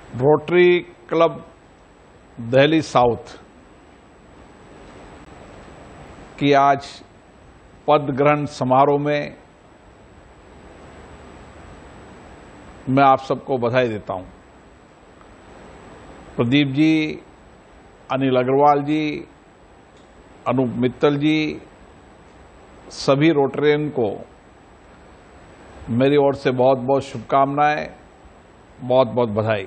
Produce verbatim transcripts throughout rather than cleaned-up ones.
Rotary club Delhi south की आज पद ग्रहण समारोह में मैं आप सबको बधाई देता हूं। प्रदीप जी, अनिल अग्रवाल जी, अनूप मित्तल जी, सभी रोटरियन को मेरी ओर से बहुत बहुत शुभकामनाएं, बहुत बहुत बधाई।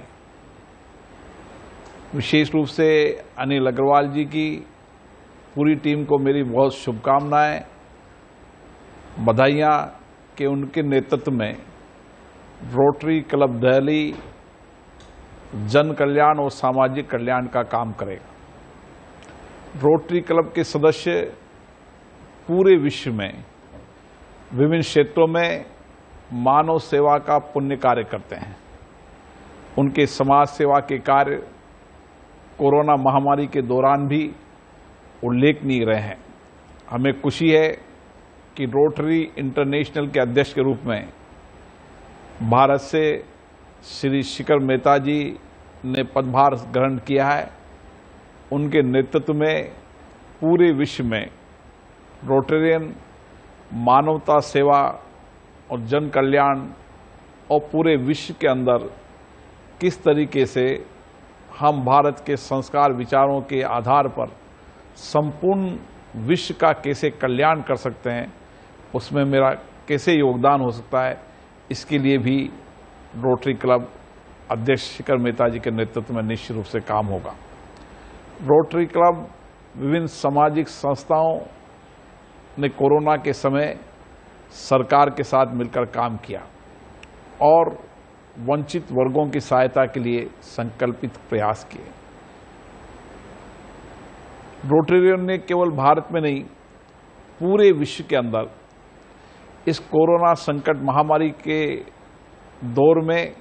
विशेष रूप से अनिल अग्रवाल जी की पूरी टीम को मेरी बहुत शुभकामनाएं, बधाइयां कि उनके नेतृत्व में रोटरी क्लब दिल्ली जन कल्याण और सामाजिक कल्याण का काम करेगा। रोटरी क्लब के सदस्य पूरे विश्व में विभिन्न क्षेत्रों में मानव सेवा का पुण्य कार्य करते हैं। उनके समाज सेवा के कार्य कोरोना महामारी के दौरान भी उल्लेखनीय रहे हैं। हमें खुशी है कि रोटरी इंटरनेशनल के अध्यक्ष के रूप में भारत से श्री शिखर मेहता जी ने पदभार ग्रहण किया है। उनके नेतृत्व में पूरे विश्व में रोटेरियन मानवता सेवा और जन कल्याण और पूरे विश्व के अंदर किस तरीके से हम भारत के संस्कार विचारों के आधार पर संपूर्ण विश्व का कैसे कल्याण कर सकते हैं, उसमें मेरा कैसे योगदान हो सकता है, इसके लिए भी रोटरी क्लब अध्यक्ष शिखर मेहता जी के नेतृत्व में निश्चित रूप से काम होगा। रोटरी क्लब विभिन्न सामाजिक संस्थाओं ने कोरोना के समय सरकार के साथ मिलकर काम किया और वंचित वर्गों की सहायता के लिए संकल्पित प्रयास किए। रोटेरियन ने केवल भारत में नहीं, पूरे विश्व के अंदर इस कोरोना संकट महामारी के दौर में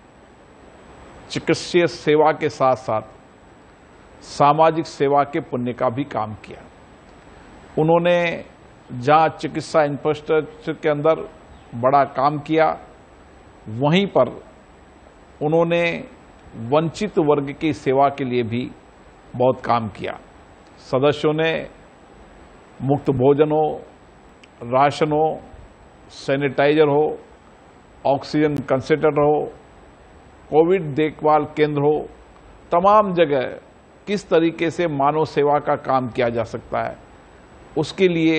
चिकित्सीय सेवा के साथ साथ सामाजिक सेवा के पुण्य का भी काम किया। उन्होंने जहां चिकित्सा इंफ्रास्ट्रक्चर के अंदर बड़ा काम किया, वहीं पर उन्होंने वंचित वर्ग की सेवा के लिए भी बहुत काम किया। सदस्यों ने मुफ्त भोजन हो, राशन हो, सैनिटाइजर हो, ऑक्सीजन कंसंट्रेटर हो, कोविड देखभाल केंद्र हो, तमाम जगह किस तरीके से मानव सेवा का काम किया जा सकता है, उसके लिए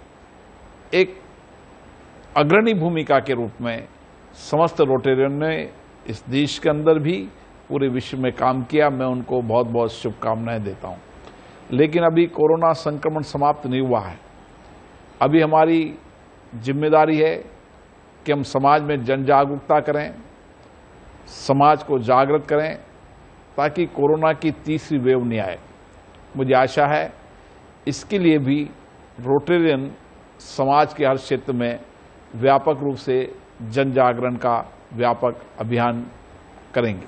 एक अग्रणी भूमिका के रूप में समस्त रोटेरियन ने इस देश के अंदर भी पूरे विश्व में काम किया। मैं उनको बहुत बहुत शुभकामनाएं देता हूं। लेकिन अभी कोरोना संक्रमण समाप्त नहीं हुआ है। अभी हमारी जिम्मेदारी है कि हम समाज में जन जागरूकता करें, समाज को जागृत करें, ताकि कोरोना की तीसरी वेव नहीं आए। मुझे आशा है इसके लिए भी रोटेरियन समाज के हर क्षेत्र में व्यापक रूप से जन जागरण का व्यापक अभियान करेंगे।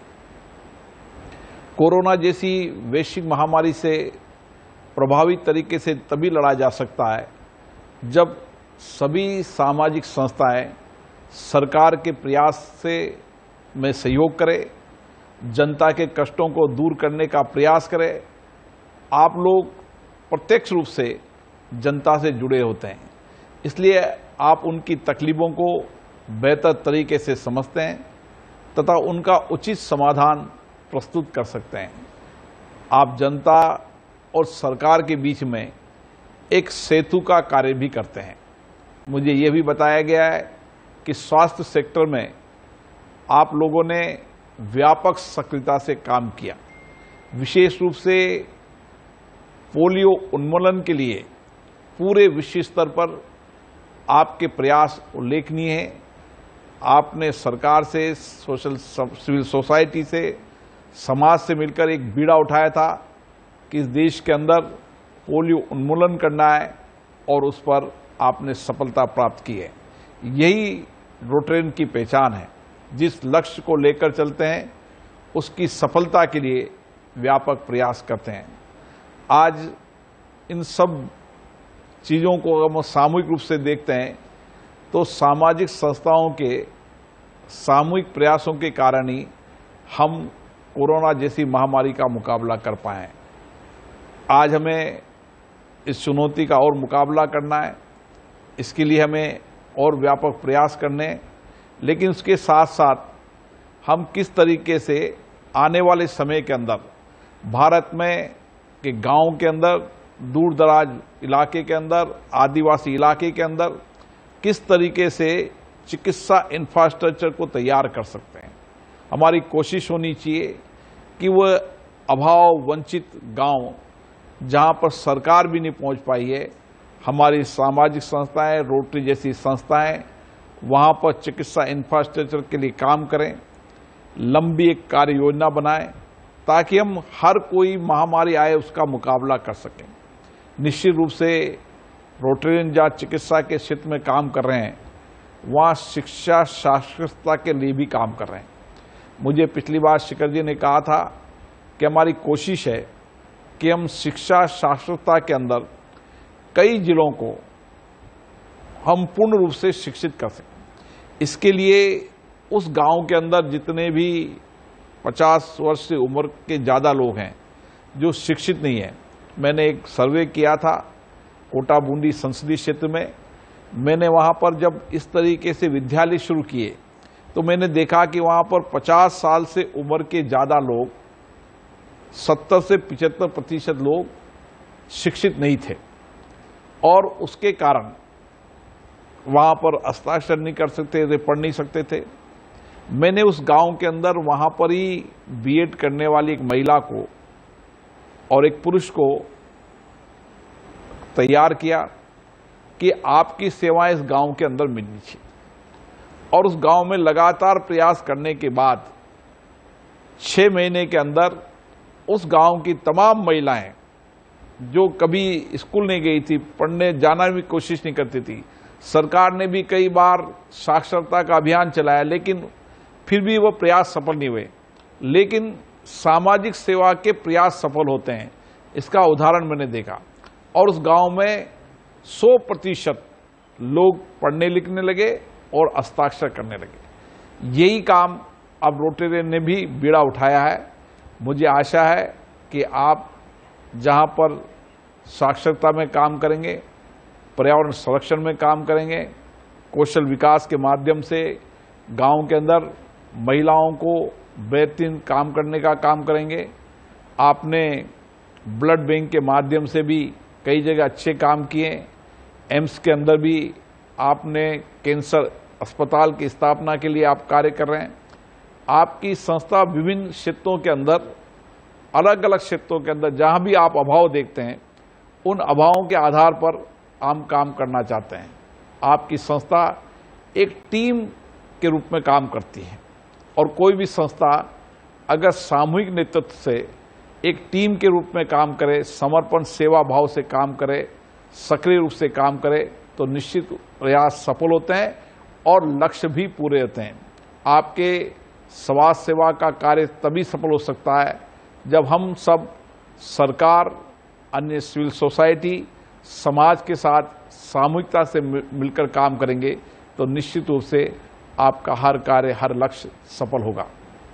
कोरोना जैसी वैश्विक महामारी से प्रभावी तरीके से तभी लड़ा जा सकता है जब सभी सामाजिक संस्थाएं सरकार के प्रयास से में सहयोग करें, जनता के कष्टों को दूर करने का प्रयास करें। आप लोग प्रत्यक्ष रूप से जनता से जुड़े होते हैं, इसलिए आप उनकी तकलीफों को बेहतर तरीके से समझते हैं तथा उनका उचित समाधान प्रस्तुत कर सकते हैं। आप जनता और सरकार के बीच में एक सेतु का कार्य भी करते हैं। मुझे यह भी बताया गया है कि स्वास्थ्य सेक्टर में आप लोगों ने व्यापक सक्रियता से काम किया। विशेष रूप से पोलियो उन्मूलन के लिए पूरे विश्व स्तर पर आपके प्रयास उल्लेखनीय हैं। आपने सरकार से, सोशल सिविल सोसाइटी से, समाज से मिलकर एक बीड़ा उठाया था कि इस देश के अंदर पोलियो उन्मूलन करना है और उस पर आपने सफलता प्राप्त की है। यही रोटेरियन की पहचान है। जिस लक्ष्य को लेकर चलते हैं उसकी सफलता के लिए व्यापक प्रयास करते हैं। आज इन सब चीज़ों को अगर हम सामूहिक रूप से देखते हैं तो सामाजिक संस्थाओं के सामूहिक प्रयासों के कारण ही हम कोरोना जैसी महामारी का मुकाबला कर पाएं। आज हमें इस चुनौती का और मुकाबला करना है, इसके लिए हमें और व्यापक प्रयास करने, लेकिन उसके साथ साथ हम किस तरीके से आने वाले समय के अंदर भारत में के गांव के अंदर, दूर दराज इलाके के अंदर, आदिवासी इलाके के अंदर किस तरीके से चिकित्सा इंफ्रास्ट्रक्चर को तैयार कर सकते हैं। हमारी कोशिश होनी चाहिए कि वह अभाव वंचित गांव जहां पर सरकार भी नहीं पहुंच पाई है, हमारी सामाजिक संस्थाएं, रोटरी जैसी संस्थाएं वहां पर चिकित्सा इंफ्रास्ट्रक्चर के लिए काम करें, लंबी एक कार्य योजना बनाएं ताकि हम हर कोई महामारी आए उसका मुकाबला कर सकें। निश्चित रूप से रोटेरियन जहाँ चिकित्सा के क्षेत्र में काम कर रहे हैं वहाँ शिक्षा साक्षरता के लिए भी काम कर रहे हैं। मुझे पिछली बार शिखर जी ने कहा था कि हमारी कोशिश है कि हम शिक्षा साक्षरता के अंदर कई जिलों को हम पूर्ण रूप से शिक्षित कर सकें। इसके लिए उस गांव के अंदर जितने भी पचास वर्ष से उम्र के ज़्यादा लोग हैं जो शिक्षित नहीं हैं, मैंने एक सर्वे किया था कोटा बूंदी संसदीय क्षेत्र में। मैंने वहाँ पर जब इस तरीके से विद्यालय शुरू किए तो मैंने देखा कि वहाँ पर पचास साल से उम्र के ज़्यादा लोग, सत्तर से पचहत्तर प्रतिशत लोग शिक्षित नहीं थे और उसके कारण वहाँ पर हस्ताक्षर नहीं कर सकते थे, पढ़ नहीं सकते थे। मैंने उस गांव के अंदर वहाँ पर ही बीएड करने वाली एक महिला को और एक पुरुष को तैयार किया कि आपकी सेवाएं इस गांव के अंदर मिलनी चाहिए। और उस गांव में लगातार प्रयास करने के बाद छह महीने के अंदर उस गांव की तमाम महिलाएं जो कभी स्कूल नहीं गई थी, पढ़ने जाना भी कोशिश नहीं करती थी, सरकार ने भी कई बार साक्षरता का अभियान चलाया लेकिन फिर भी वो प्रयास सफल नहीं हुए। लेकिन सामाजिक सेवा के प्रयास सफल होते हैं, इसका उदाहरण मैंने देखा। और उस गांव में सौ प्रतिशत लोग पढ़ने लिखने लगे और हस्ताक्षर करने लगे। यही काम अब रोटेरियन ने भी बीड़ा उठाया है। मुझे आशा है कि आप जहां पर साक्षरता में काम करेंगे, पर्यावरण संरक्षण में काम करेंगे, कौशल विकास के माध्यम से गांव के अंदर महिलाओं को बेहतरीन काम करने का काम करेंगे। आपने ब्लड बैंक के माध्यम से भी कई जगह अच्छे काम किए। एम्स के अंदर भी आपने कैंसर अस्पताल की स्थापना के लिए आप कार्य कर रहे हैं। आपकी संस्था विभिन्न क्षेत्रों के अंदर, अलग अलग क्षेत्रों के अंदर जहां भी आप अभाव देखते हैं, उन अभावों के आधार पर हम काम करना चाहते हैं। आपकी संस्था एक टीम के रूप में काम करती है और कोई भी संस्था अगर सामूहिक नेतृत्व से एक टीम के रूप में काम करे, समर्पण सेवा भाव से काम करे, सक्रिय रूप से काम करे, तो निश्चित प्रयास सफल होते हैं और लक्ष्य भी पूरे होते हैं। आपके समाज सेवा का कार्य तभी सफल हो सकता है जब हम सब, सरकार, अन्य सिविल सोसाइटी, समाज के साथ सामूहिकता से मिलकर काम करेंगे तो निश्चित रूप से आपका हर कार्य, हर लक्ष्य सफल होगा।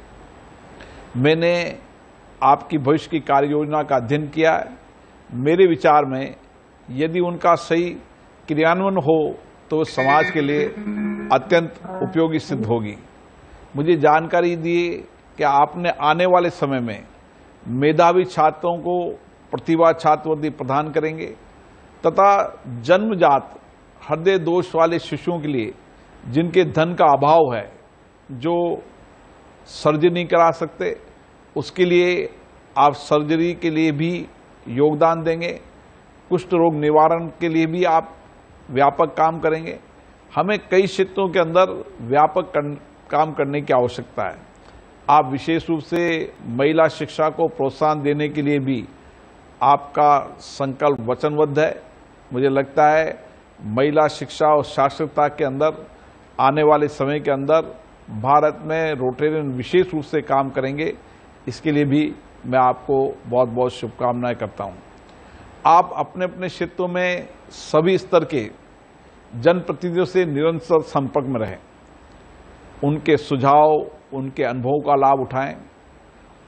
मैंने आपकी भविष्य की कार्य योजना का अध्ययन किया है। मेरे विचार में यदि उनका सही क्रियान्वयन हो तो समाज के लिए अत्यंत उपयोगी सिद्ध होगी। मुझे जानकारी दी कि आपने आने वाले समय में मेधावी छात्रों को प्रतिभा छात्रवृत्ति प्रदान करेंगे तथा जन्मजात हृदय दोष वाले शिशुओं के लिए जिनके धन का अभाव है, जो सर्जरी नहीं करा सकते, उसके लिए आप सर्जरी के लिए भी योगदान देंगे। कुष्ठ रोग निवारण के लिए भी आप व्यापक काम करेंगे। हमें कई क्षेत्रों के अंदर व्यापक काम करने की आवश्यकता है। आप विशेष रूप से महिला शिक्षा को प्रोत्साहन देने के लिए भी आपका संकल्प वचनबद्ध है। मुझे लगता है महिला शिक्षा और साक्षरता के अंदर आने वाले समय के अंदर भारत में रोटेरियन विशेष रूप से काम करेंगे। इसके लिए भी मैं आपको बहुत बहुत शुभकामनाएं करता हूं। आप अपने अपने क्षेत्रों में सभी स्तर के जनप्रतिनिधियों से निरंतर संपर्क में रहें, उनके सुझाव, उनके अनुभवों का लाभ उठाएं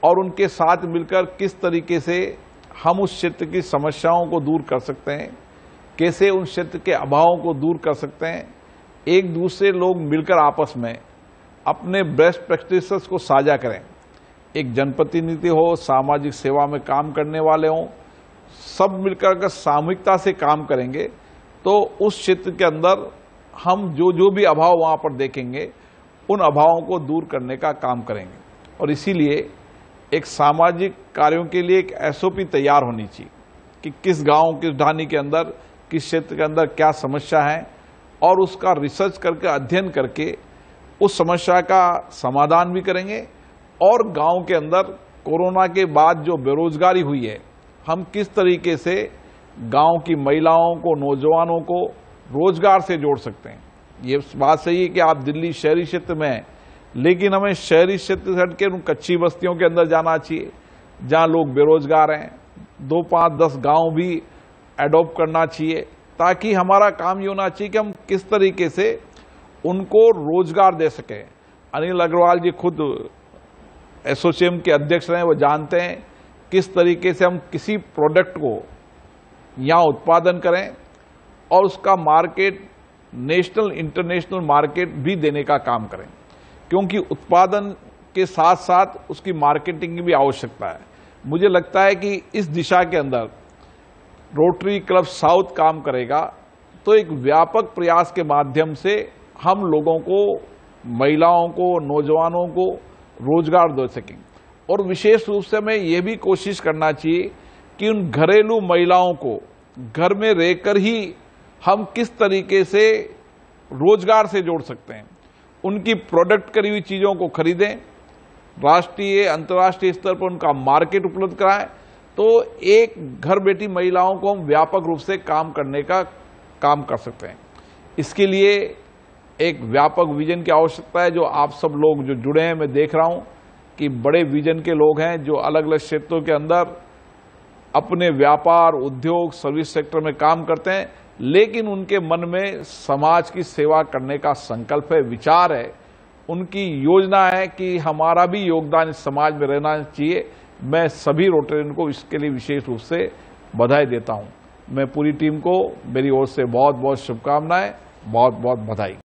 और उनके साथ मिलकर किस तरीके से हम उस क्षेत्र की समस्याओं को दूर कर सकते हैं, कैसे उन क्षेत्र के अभावों को दूर कर सकते हैं। एक दूसरे लोग मिलकर आपस में अपने बेस्ट प्रैक्टिसेस को साझा करें। एक जनप्रतिनिधि हो, सामाजिक सेवा में काम करने वाले हों, सब मिलकर अगर सामूहिकता से काम करेंगे तो उस क्षेत्र के अंदर हम जो जो भी अभाव वहां पर देखेंगे उन अभावों को दूर करने का काम करेंगे। और इसीलिए एक सामाजिक कार्यों के लिए एक एस ओ पी तैयार होनी चाहिए कि किस गांव, किस ढानी के अंदर, किस क्षेत्र के अंदर क्या समस्या है, और उसका रिसर्च करके, अध्ययन करके उस समस्या का समाधान भी करेंगे। और गांव के अंदर कोरोना के बाद जो बेरोजगारी हुई है, हम किस तरीके से गांव की महिलाओं को, नौजवानों को रोजगार से जोड़ सकते हैं। ये बात सही है कि आप दिल्ली शहरी क्षेत्र में हैं, लेकिन हमें शहरी क्षेत्र से हटके उन कच्ची बस्तियों के अंदर जाना चाहिए जहां लोग बेरोजगार हैं। दो पांच दस गांव भी एडॉप्ट करना चाहिए, ताकि हमारा काम ये होना चाहिए कि हम किस तरीके से उनको रोजगार दे सकें। अनिल अग्रवाल जी खुद एसोचैम के अध्यक्ष हैं, वो जानते हैं किस तरीके से हम किसी प्रोडक्ट को यहाँ उत्पादन करें और उसका मार्केट, नेशनल इंटरनेशनल मार्केट भी देने का काम करें, क्योंकि उत्पादन के साथ साथ उसकी मार्केटिंग की भी आवश्यकता है। मुझे लगता है कि इस दिशा के अंदर रोटरी क्लब साउथ काम करेगा, तो एक व्यापक प्रयास के माध्यम से हम लोगों को, महिलाओं को, नौजवानों को रोजगार दे सकेंगे। और विशेष रूप से हमें यह भी कोशिश करना चाहिए कि उन घरेलू महिलाओं को घर में रहकर ही हम किस तरीके से रोजगार से जोड़ सकते हैं। उनकी प्रोडक्ट करी हुई चीजों को खरीदें, राष्ट्रीय अंतर्राष्ट्रीय स्तर पर उनका मार्केट उपलब्ध कराएं, तो एक घर बैठी महिलाओं को हम व्यापक रूप से काम करने का काम कर सकते हैं। इसके लिए एक व्यापक विजन की आवश्यकता है। जो आप सब लोग जो जुड़े हैं, मैं देख रहा हूं कि बड़े विजन के लोग हैं जो अलग अलग क्षेत्रों के अंदर अपने व्यापार, उद्योग, सर्विस सेक्टर में काम करते हैं, लेकिन उनके मन में समाज की सेवा करने का संकल्प है, विचार है, उनकी योजना है कि हमारा भी योगदान इस समाज में रहना चाहिए। मैं सभी रोटेरियन को इसके लिए विशेष रूप से बधाई देता हूं। मैं पूरी टीम को मेरी ओर से बहुत बहुत शुभकामनाएं, बहुत बहुत बधाई।